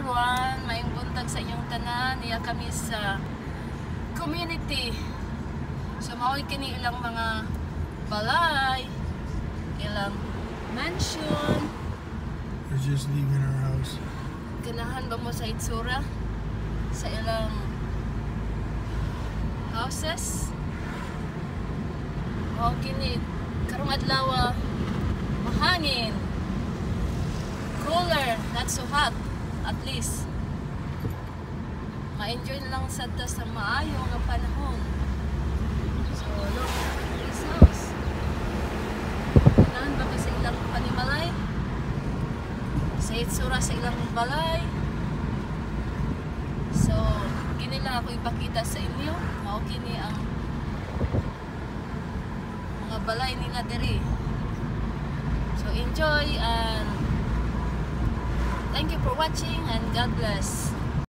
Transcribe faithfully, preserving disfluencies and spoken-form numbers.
everyone, maayong buntag sa inyong tanan. Niya kami sa community. So mao'y kini ilang mga balay, ilang mansion. We're just leaving our house. Ganahan ba mo sa itsura sa ilang houses? Mao kini karong adlaw mahangin. Cooler, not so hot, at least. Ma-enjoy lang sa ta sa maayo nga panahon. So, look, this house. Ganahan ba ka sa ilang panimalay? Sa itsura sa ilang balay. So, gini lang ako ipakita sa inyo. Mao kini ang mga balay nila diri. So, enjoy and thank you for watching and God bless.